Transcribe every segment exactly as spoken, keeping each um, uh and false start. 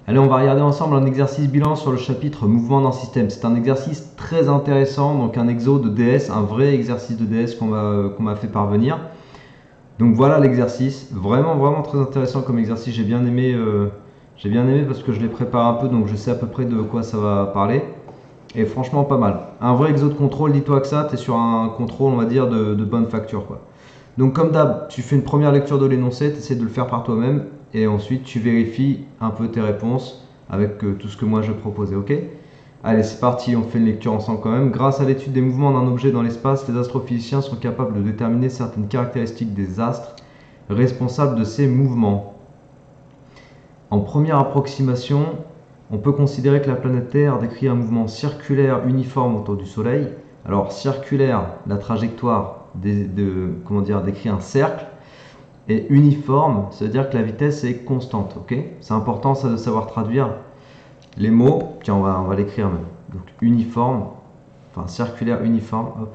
Allez, on va regarder ensemble un exercice bilan sur le chapitre mouvement d'un système. C'est un exercice très intéressant, donc un exo de D S, un vrai exercice de D S qu'on m'a qu'on m'a fait parvenir. Donc voilà l'exercice, vraiment vraiment très intéressant comme exercice, j'ai bien aimé, euh, j'ai bien aimé parce que je l'ai préparé un peu, donc je sais à peu près de quoi ça va parler. Et franchement pas mal. Un vrai exo de contrôle, dis-toi que ça, tu es sur un contrôle on va dire de, de bonne facture quoi. Donc comme d'hab, tu fais une première lecture de l'énoncé, tu essaies de le faire par toi-même et ensuite tu vérifies un peu tes réponses avec euh, tout ce que moi je proposais, ok? Allez, c'est parti, on fait une lecture ensemble quand même. Grâce à l'étude des mouvements d'un objet dans l'espace, les astrophysiciens sont capables de déterminer certaines caractéristiques des astres responsables de ces mouvements. En première approximation, on peut considérer que la planète Terre décrit un mouvement circulaire uniforme autour du Soleil. Alors circulaire, la trajectoire de, de, comment dire, décrit un cercle. Et uniforme, ça veut dire que la vitesse est constante. Ok, c'est important ça de savoir traduire les mots. Tiens, on va, on va l'écrire même. Donc uniforme, enfin circulaire uniforme. Hop.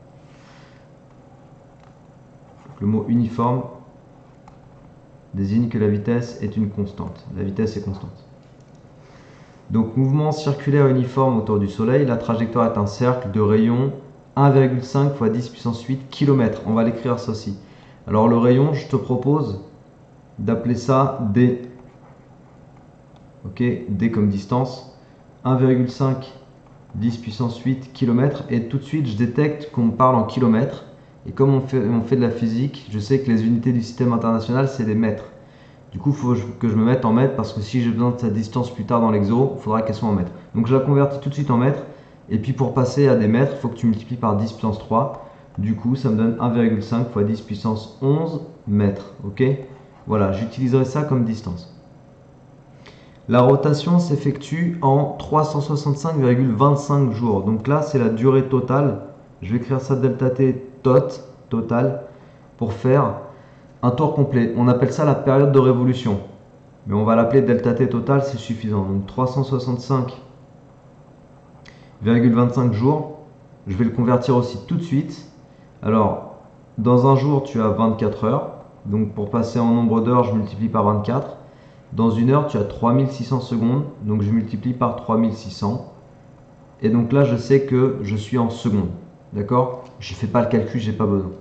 Donc, le mot uniforme désigne que la vitesse est une constante. La vitesse est constante. Donc mouvement circulaire uniforme autour du Soleil, la trajectoire est un cercle de rayon un virgule cinq fois dix puissance huit kilomètres. On va l'écrire ça aussi. Alors le rayon, je te propose d'appeler ça D. Ok, D comme distance. un virgule cinq dix puissance huit kilomètres. Et tout de suite, je détecte qu'on me parle en kilomètres. Et comme on fait, on fait de la physique, je sais que les unités du système international, c'est les mètres. Du coup, il faut que je me mette en mètres parce que si j'ai besoin de cette distance plus tard dans l'exo, il faudra qu'elle soit en mètres. Donc je la convertis tout de suite en mètres. Et puis pour passer à des mètres, il faut que tu multiplies par dix puissance trois. Du coup, ça me donne un virgule cinq fois dix puissance onze mètres. Ok, voilà, j'utiliserai ça comme distance. La rotation s'effectue en trois cent soixante-cinq virgule vingt-cinq jours. Donc là, c'est la durée totale. Je vais écrire ça delta T tot, total, pour faire un tour complet. On appelle ça la période de révolution. Mais on va l'appeler delta T total, c'est suffisant. Donc trois cent soixante-cinq virgule vingt-cinq jours. Je vais le convertir aussi tout de suite. Alors, dans un jour, tu as vingt-quatre heures. Donc pour passer en nombre d'heures, je multiplie par vingt-quatre. Dans une heure, tu as trois mille six cents secondes. Donc je multiplie par trois mille six cents. Et donc là, je sais que je suis en secondes. D'accord? Je ne fais pas le calcul, j'ai pas besoin.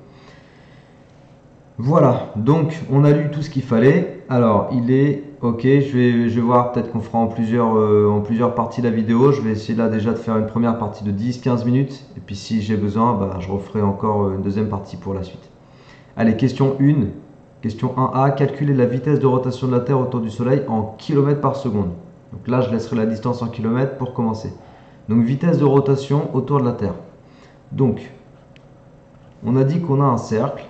Voilà, donc on a lu tout ce qu'il fallait. Alors, il est ok, je vais, je vais voir, peut-être qu'on fera en plusieurs, euh, en plusieurs parties la vidéo. Je vais essayer là déjà de faire une première partie de dix quinze minutes. Et puis si j'ai besoin, bah, je referai encore une deuxième partie pour la suite. Allez, question un. Question un A. Calculer la vitesse de rotation de la Terre autour du Soleil en kilomètres par seconde. Donc là, je laisserai la distance en kilomètres pour commencer. Donc vitesse de rotation autour de la Terre. Donc, on a dit qu'on a un cercle.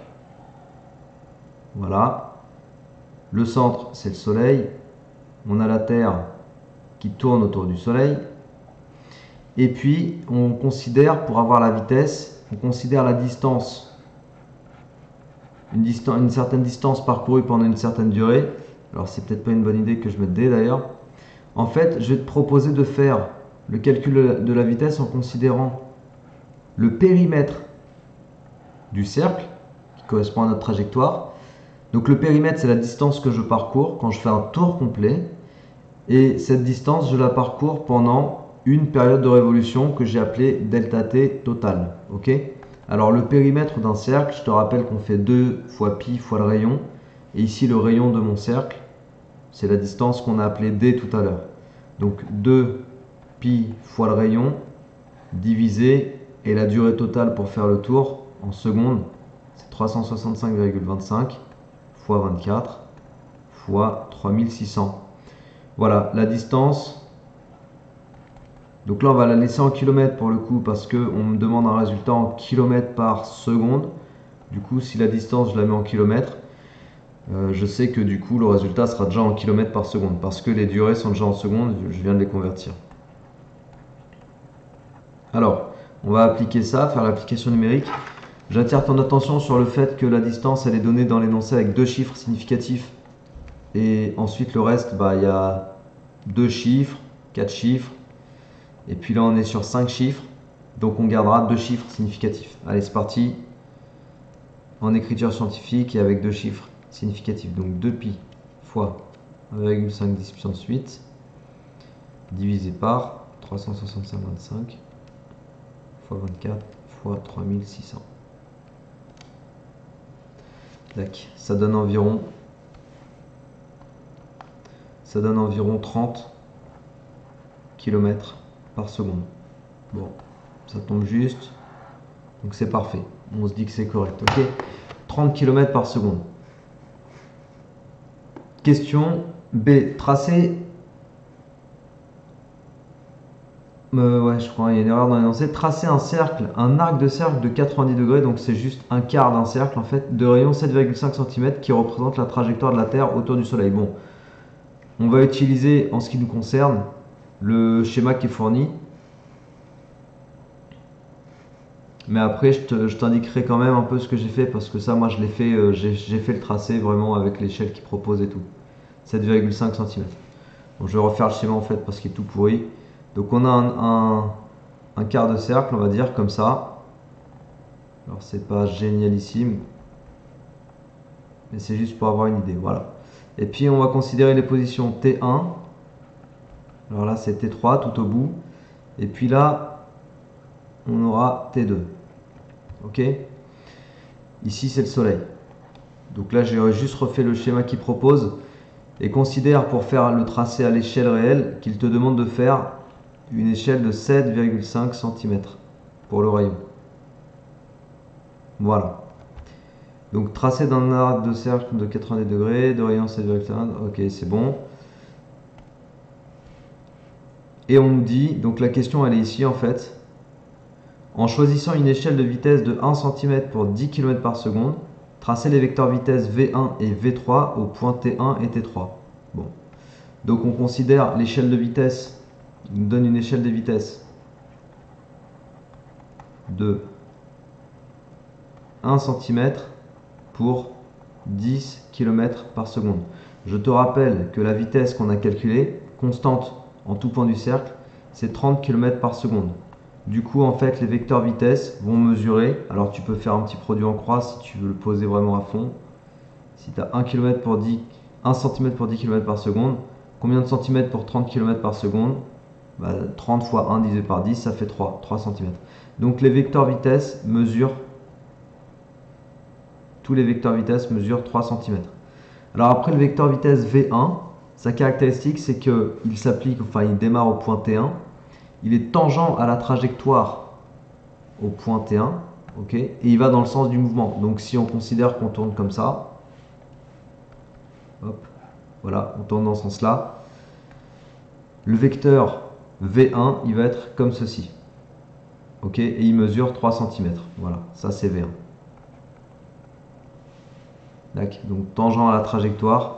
Voilà. Le centre, c'est le Soleil. On a la Terre qui tourne autour du Soleil. Et puis, on considère, pour avoir la vitesse, on considère la distance, une, distance, une certaine distance parcourue pendant une certaine durée. Alors, c'est peut-être pas une bonne idée que je mette D d'ailleurs. En fait, je vais te proposer de faire le calcul de la vitesse en considérant le périmètre du cercle, qui correspond à notre trajectoire. Donc le périmètre, c'est la distance que je parcours quand je fais un tour complet. Et cette distance, je la parcours pendant une période de révolution que j'ai appelée delta T total. Ok? Alors le périmètre d'un cercle, je te rappelle qu'on fait deux fois pi fois le rayon. Et ici, le rayon de mon cercle, c'est la distance qu'on a appelée D tout à l'heure. Donc deux pi fois le rayon divisé, et la durée totale pour faire le tour en secondes, c'est trois cent soixante-cinq virgule vingt-cinq fois vingt-quatre fois trois mille six cents. Voilà, la distance. Donc là, on va la laisser en kilomètres pour le coup, parce qu'on me demande un résultat en kilomètres par seconde. Du coup, si la distance, je la mets en kilomètres, euh, je sais que du coup, le résultat sera déjà en kilomètres par seconde, parce que les durées sont déjà en secondes, je viens de les convertir. Alors, on va appliquer ça, faire l'application numérique. J'attire ton attention sur le fait que la distance, elle est donnée dans l'énoncé avec deux chiffres significatifs. Et ensuite, le reste, bah, il y a deux chiffres, quatre chiffres. Et puis là, on est sur cinq chiffres. Donc, on gardera deux chiffres significatifs. Allez, c'est parti. En écriture scientifique et avec deux chiffres significatifs. Donc, deux pi fois un virgule cinq dix puissance huit divisé par trois cent soixante-cinq virgule vingt-cinq fois vingt-quatre fois trois mille six cents. Tac, ça donne environ ça donne environ trente kilomètres par seconde. Bon, ça tombe juste, donc c'est parfait. On se dit que c'est correct. Ok, trente kilomètres par seconde. Question B. Tracer. Euh, ouais, je crois, il y a une erreur dans l'énoncé. Tracer un cercle, un arc de cercle de quatre-vingt-dix degrés, donc c'est juste un quart d'un cercle en fait, de rayon sept virgule cinq centimètres qui représente la trajectoire de la Terre autour du Soleil. Bon, on va utiliser en ce qui nous concerne le schéma qui est fourni. Mais après, je t'indiquerai quand même un peu ce que j'ai fait parce que ça, moi, je l'ai fait, euh, j'ai fait le tracé vraiment avec l'échelle qui propose et tout. sept virgule cinq centimètres. Bon, je vais refaire le schéma en fait parce qu'il est tout pourri. Donc on a un, un, un quart de cercle, on va dire, comme ça. Alors c'est pas génialissime, mais c'est juste pour avoir une idée, voilà. Et puis on va considérer les positions T un. Alors là c'est T trois tout au bout. Et puis là, on aura T deux. Ok. Ici c'est le soleil. Donc là j'ai juste refait le schéma qu'il propose. Et considère pour faire le tracé à l'échelle réelle qu'il te demande de faire une échelle de sept virgule cinq centimètres pour le rayon. Voilà. Donc tracé dans un arc de cercle de quatre-vingt-dix degrés, de rayon sept virgule cinq, ok c'est bon. Et on nous dit, donc la question elle est ici en fait, en choisissant une échelle de vitesse de un centimètre pour dix kilomètres par seconde, tracez les vecteurs vitesse V un et V trois au point T un et T trois. Bon. Donc on considère l'échelle de vitesse, il nous donne une échelle de vitesse de un centimètre pour dix kilomètres par seconde. Je te rappelle que la vitesse qu'on a calculée, constante en tout point du cercle, c'est trente kilomètres par seconde. Du coup, en fait, les vecteurs vitesse vont mesurer. Alors, tu peux faire un petit produit en croix si tu veux le poser vraiment à fond. Si tu as un kilomètre pour dix, un centimètre pour dix kilomètres par seconde, combien de centimètres pour trente kilomètres par seconde? Bah, trente fois un divisé par dix, ça fait trois, trois centimètres. Donc, les vecteurs vitesse mesurent, tous les vecteurs vitesse mesurent trois centimètres. Alors, après, le vecteur vitesse V un, sa caractéristique, c'est qu'il s'applique, enfin, il démarre au point T un. Il est tangent à la trajectoire au point T un, ok, et il va dans le sens du mouvement. Donc si on considère qu'on tourne comme ça, hop, voilà, on tourne dans ce sens-là, le vecteur V un, il va être comme ceci, ok, et il mesure trois centimètres. Voilà, ça c'est V un. D'accord. Donc tangent à la trajectoire.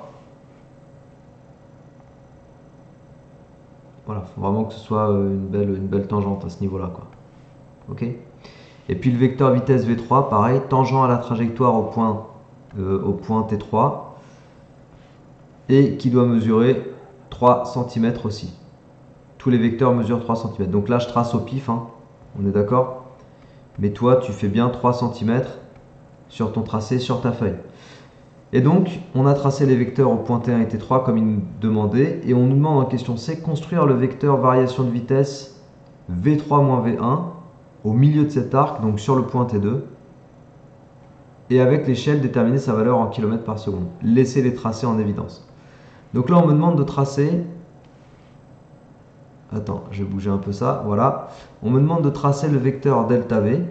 Voilà, il faut vraiment que ce soit une belle, une belle tangente à ce niveau-là, quoi. Ok. Et puis le vecteur vitesse V trois, pareil, tangent à la trajectoire au point, euh, au point T trois, et qui doit mesurer trois centimètres aussi. Tous les vecteurs mesurent trois centimètres. Donc là, je trace au pif, hein, on est d'accord? Mais toi, tu fais bien trois centimètres sur ton tracé, sur ta feuille. Et donc, on a tracé les vecteurs au point T un et T trois comme il nous demandait, et on nous demande en question C, construire le vecteur variation de vitesse V trois moins V un au milieu de cet arc, donc sur le point T deux, et avec l'échelle déterminer sa valeur en kilomètres par seconde. Laissez les tracés en évidence. Donc là, on me demande de tracer... Attends, je vais bouger un peu ça, voilà. On me demande de tracer le vecteur delta V,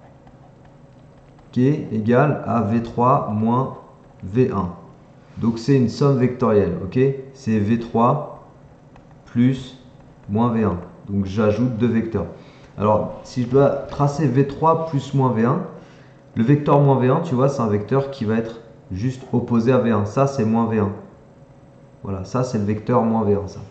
qui est égal à V trois moins V un. Donc c'est une somme vectorielle, ok? C'est V trois plus moins V un. Donc j'ajoute deux vecteurs. Alors si je dois tracer V trois plus moins V un, le vecteur moins V un, tu vois, c'est un vecteur qui va être juste opposé à V un. Ça c'est moins V un. Voilà, ça c'est le vecteur moins V un, ça.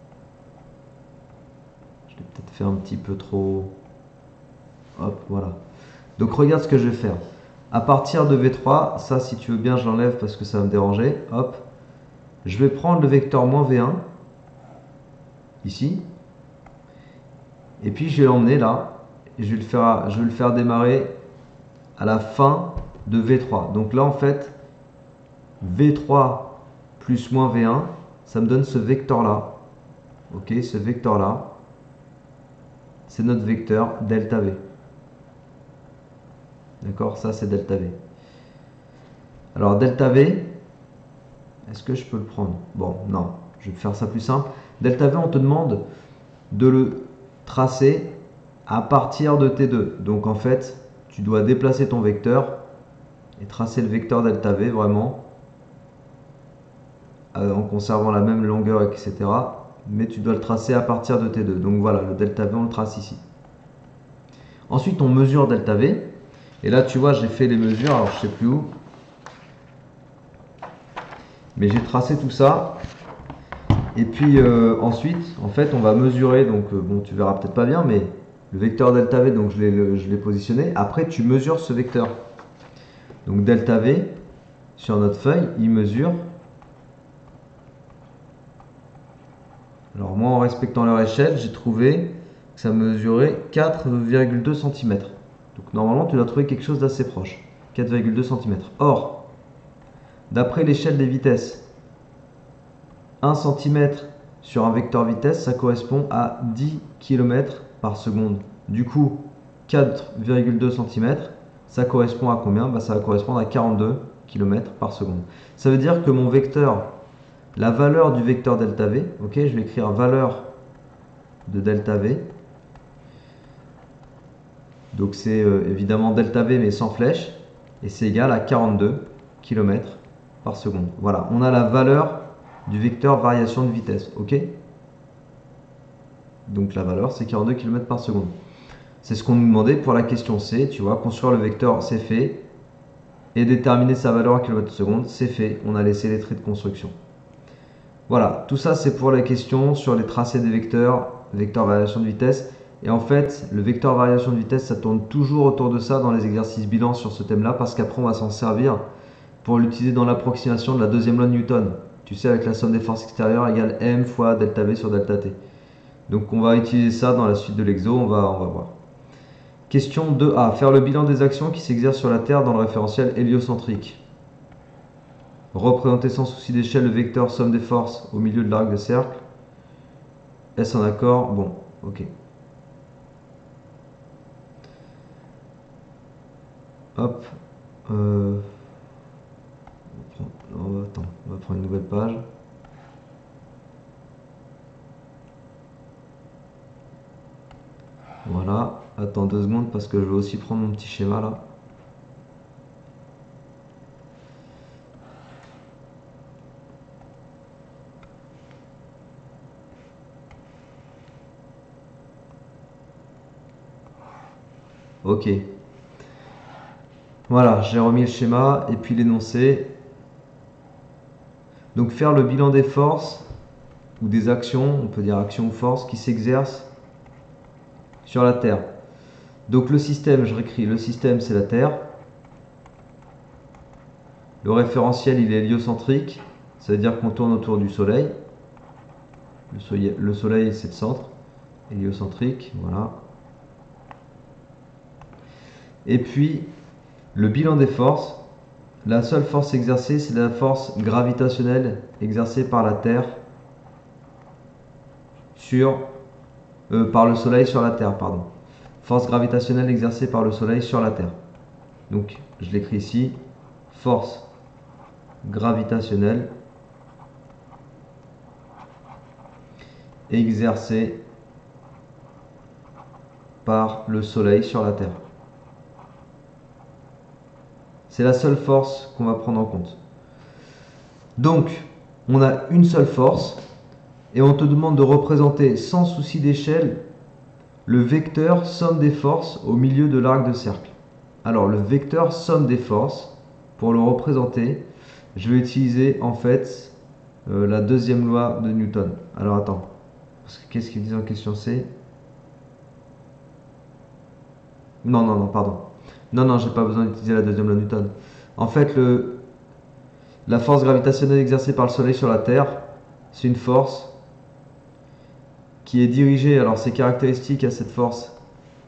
Je l'ai peut-être fait un petit peu trop... Hop, voilà. Donc regarde ce que je vais faire. À partir de V trois, ça si tu veux bien je l'enlève parce que ça va me déranger, hop, je vais prendre le vecteur moins V un, ici, et puis je vais l'emmener là, et je vais, le faire, je vais le faire démarrer à la fin de V trois. Donc là en fait, V trois plus moins V un, ça me donne ce vecteur là, ok, ce vecteur-là, c'est notre vecteur delta V. D'accord, ça c'est delta V. Alors delta V, est-ce que je peux le prendre? Bon, non, je vais faire ça plus simple. Delta V, on te demande de le tracer à partir de T deux. Donc en fait, tu dois déplacer ton vecteur et tracer le vecteur delta V vraiment euh, en conservant la même longueur, et cetera. Mais tu dois le tracer à partir de T deux. Donc voilà, le delta V, on le trace ici. Ensuite, on mesure delta V. Et là, tu vois, j'ai fait les mesures, alors je sais plus où. Mais j'ai tracé tout ça. Et puis euh, ensuite, en fait, on va mesurer. Donc, euh, bon, tu verras peut-être pas bien, mais le vecteur delta V, donc je l'ai positionné. Après, tu mesures ce vecteur. Donc, delta V, sur notre feuille, il mesure. Alors, moi, en respectant leur échelle, j'ai trouvé que ça mesurait quatre virgule deux centimètres. Donc, normalement, tu dois trouver quelque chose d'assez proche. quatre virgule deux centimètres. Or, d'après l'échelle des vitesses, un centimètre sur un vecteur vitesse, ça correspond à dix kilomètres par seconde. Du coup, quatre virgule deux centimètres, ça correspond à combien? Bah, ça va correspondre à quarante-deux kilomètres par seconde. Ça veut dire que mon vecteur, la valeur du vecteur delta V, ok, je vais écrire valeur de delta V. Donc c'est euh, évidemment delta V mais sans flèche, et c'est égal à quarante-deux kilomètres par seconde. Voilà, on a la valeur du vecteur variation de vitesse, ok? Donc la valeur c'est quarante-deux kilomètres par seconde. C'est ce qu'on nous demandait pour la question C, tu vois, construire le vecteur c'est fait, et déterminer sa valeur en kilomètres par seconde, c'est fait, on a laissé les traits de construction. Voilà, tout ça c'est pour la question sur les tracés des vecteurs, vecteur variation de vitesse. Et en fait, le vecteur variation de vitesse, ça tourne toujours autour de ça dans les exercices bilan sur ce thème-là, parce qu'après on va s'en servir pour l'utiliser dans l'approximation de la deuxième loi de Newton. Tu sais, avec la somme des forces extérieures égale m fois delta V sur delta T. Donc on va utiliser ça dans la suite de l'exo, on va, on va voir. Question deux A. Faire le bilan des actions qui s'exercent sur la Terre dans le référentiel héliocentrique. Représenter sans souci d'échelle le vecteur somme des forces au milieu de l'arc de cercle. Est-ce un accord? Bon, ok. Hop. Euh... On va, attends, on va prendre une nouvelle page. Voilà. Attends deux secondes parce que je vais aussi prendre mon petit schéma là. Ok. Voilà, j'ai remis le schéma et puis l'énoncé. Donc faire le bilan des forces ou des actions, on peut dire actions ou forces, qui s'exercent sur la Terre. Donc le système, je réécris, le système c'est la Terre. Le référentiel il est héliocentrique, ça veut dire qu'on tourne autour du Soleil. Le Soleil, le soleil c'est le centre, héliocentrique, voilà. Et puis le bilan des forces, la seule force exercée c'est la force gravitationnelle exercée par la Terre sur euh, par le Soleil sur la Terre, pardon. Force gravitationnelle exercée par le Soleil sur la Terre. Donc je l'écris ici, force gravitationnelle exercée par le Soleil sur la Terre. C'est la seule force qu'on va prendre en compte. Donc, on a une seule force et on te demande de représenter sans souci d'échelle le vecteur somme des forces au milieu de l'arc de cercle. Alors, le vecteur somme des forces, pour le représenter, je vais utiliser en fait euh, la deuxième loi de Newton. Alors, attends. Qu'est-ce qu'il dit en question C? Non, non, non, pardon. Non, non, j'ai pas besoin d'utiliser la deuxième loi de Newton. En fait, le, la force gravitationnelle exercée par le Soleil sur la Terre, c'est une force qui est dirigée, alors ses caractéristiques à cette force,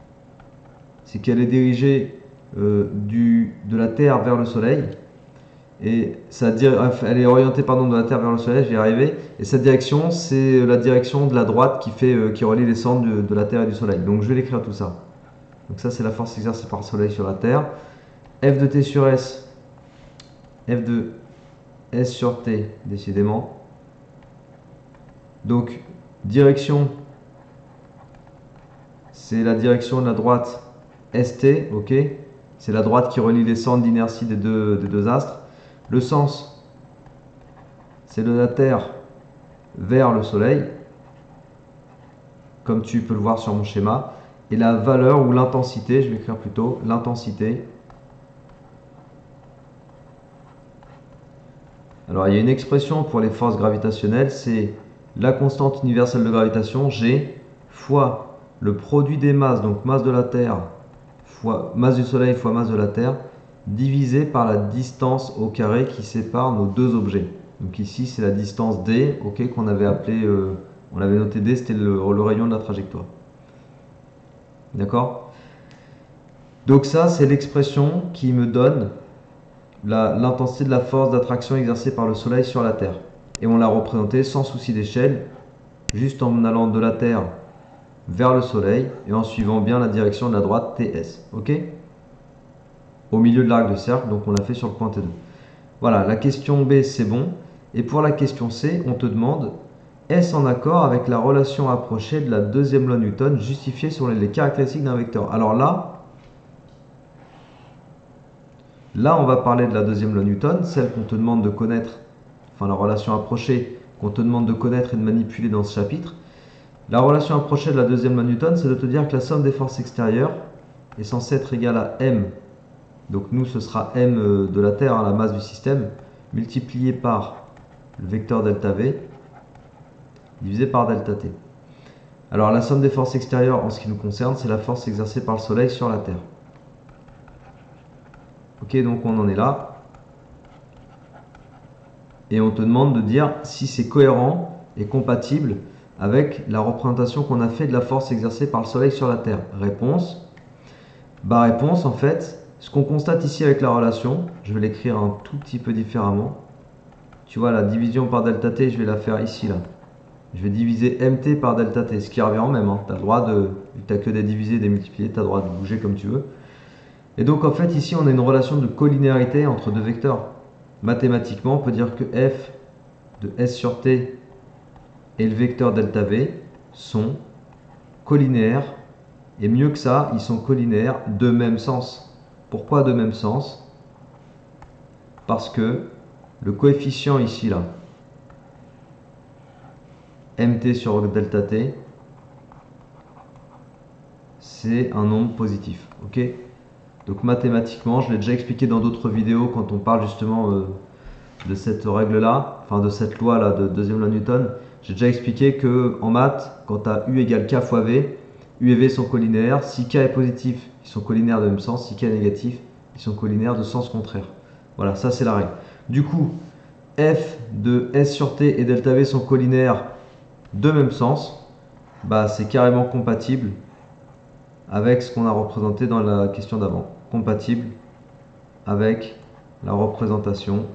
c'est qu'elle est dirigée euh, du, de la Terre vers le Soleil, Et sa elle est orientée pardon, de la Terre vers le Soleil, je vais y arriver. Et cette direction, c'est la direction de la droite qui, fait, euh, qui relie les centres de, de la Terre et du Soleil. Donc je vais l'écrire tout ça. Donc ça, c'est la force exercée par le Soleil sur la Terre. F de T sur S, F de S sur T, décidément. Donc, direction, c'est la direction de la droite S T, ok. C'est la droite qui relie les centres d'inertie des deux, des deux astres. Le sens, c'est de la Terre vers le Soleil, comme tu peux le voir sur mon schéma. Et la valeur ou l'intensité, je vais écrire plutôt l'intensité. Alors, il y a une expression pour les forces gravitationnelles, c'est la constante universelle de gravitation, G, fois le produit des masses, donc masse de la Terre, fois masse du Soleil fois masse de la Terre, divisé par la distance au carré qui sépare nos deux objets. Donc ici, c'est la distance D, ok, qu'on avait appelé, euh, on avait noté D, c'était le, le rayon de la trajectoire. D'accord? Donc ça, c'est l'expression qui me donne l'intensité de la force d'attraction exercée par le Soleil sur la Terre. Et on l'a représenté sans souci d'échelle, juste en allant de la Terre vers le Soleil et en suivant bien la direction de la droite T S. Ok? Au milieu de l'arc de cercle, donc on l'a fait sur le point T deux. Voilà, la question B, c'est bon. Et pour la question C, on te demande: est-ce en accord avec la relation approchée de la deuxième loi Newton justifiée sur les caractéristiques d'un vecteur? Alors là, là, on va parler de la deuxième loi Newton, celle qu'on te demande de connaître, enfin la relation approchée qu'on te demande de connaître et de manipuler dans ce chapitre. La relation approchée de la deuxième loi Newton, c'est de te dire que la somme des forces extérieures est censée être égale à M. Donc nous, ce sera M de la Terre, hein, la masse du système, multiplié par le vecteur delta V, divisé par delta T. Alors la somme des forces extérieures, en ce qui nous concerne, c'est la force exercée par le Soleil sur la Terre. Ok, donc on en est là. Et on te demande de dire si c'est cohérent et compatible avec la représentation qu'on a fait de la force exercée par le Soleil sur la Terre. Réponse. Bah réponse, en fait, ce qu'on constate ici avec la relation, je vais l'écrire un tout petit peu différemment. Tu vois, la division par delta T, je vais la faire ici, là. Je vais diviser M T par delta T, ce qui revient en même. Hein. Tu as le droit de, tu n'as que des divisés, des multipliés, tu as le droit de bouger comme tu veux. Et donc, en fait, ici, on a une relation de collinéarité entre deux vecteurs. Mathématiquement, on peut dire que F de S sur T et le vecteur delta V sont collinéaires. Et mieux que ça, ils sont collinéaires de même sens. Pourquoi de même sens? Parce que le coefficient ici, là, M T sur delta T, c'est un nombre positif. Ok? Donc mathématiquement, je l'ai déjà expliqué dans d'autres vidéos quand on parle justement euh, de cette règle-là, enfin de cette loi-là de deuxième loi Newton. J'ai déjà expliqué que en maths, quand tu as U égale K fois V, U et V sont collinaires. Si K est positif, ils sont collinaires de même sens. Si K est négatif, ils sont collinaires de sens contraire. Voilà, ça c'est la règle. Du coup, F de S sur T et delta V sont collinaires de même sens. Bah, c'est carrément compatible avec ce qu'on a représenté dans la question d'avant. Compatible avec la représentation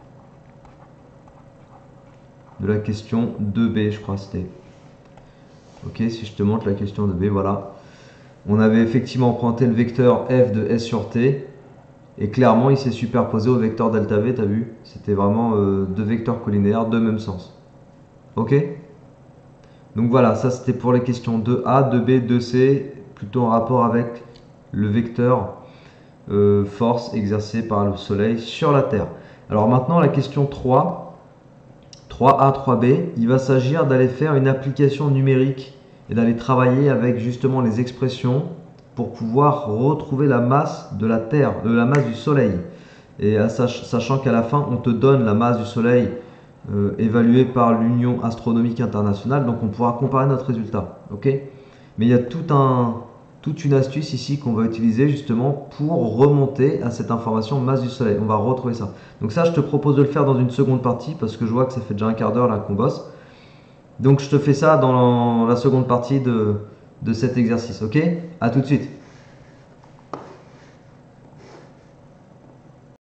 de la question deux B, je crois c'était. Ok, si je te montre la question de B, voilà. On avait effectivement emprunté le vecteur F de S sur T, et clairement il s'est superposé au vecteur delta V, tu as vu? C'était vraiment euh, deux vecteurs collinaires de même sens. Ok? Donc voilà, ça c'était pour les questions deux A, deux B, deux C, plutôt en rapport avec le vecteur euh, force exercée par le Soleil sur la Terre. Alors maintenant la question trois, trois A, trois B, il va s'agir d'aller faire une application numérique et d'aller travailler avec justement les expressions pour pouvoir retrouver la masse de la Terre, de la masse du Soleil. Et à sach sachant qu'à la fin, on te donne la masse du Soleil euh, évaluée par l'Union astronomique internationale, donc on pourra comparer notre résultat. Ok? Mais il y a tout un, toute une astuce ici qu'on va utiliser justement pour remonter à cette information masse du Soleil. On va retrouver ça. Donc ça, je te propose de le faire dans une seconde partie parce que je vois que ça fait déjà un quart d'heure là qu'on bosse. Donc je te fais ça dans la seconde partie de, de cet exercice. Ok? À tout de suite.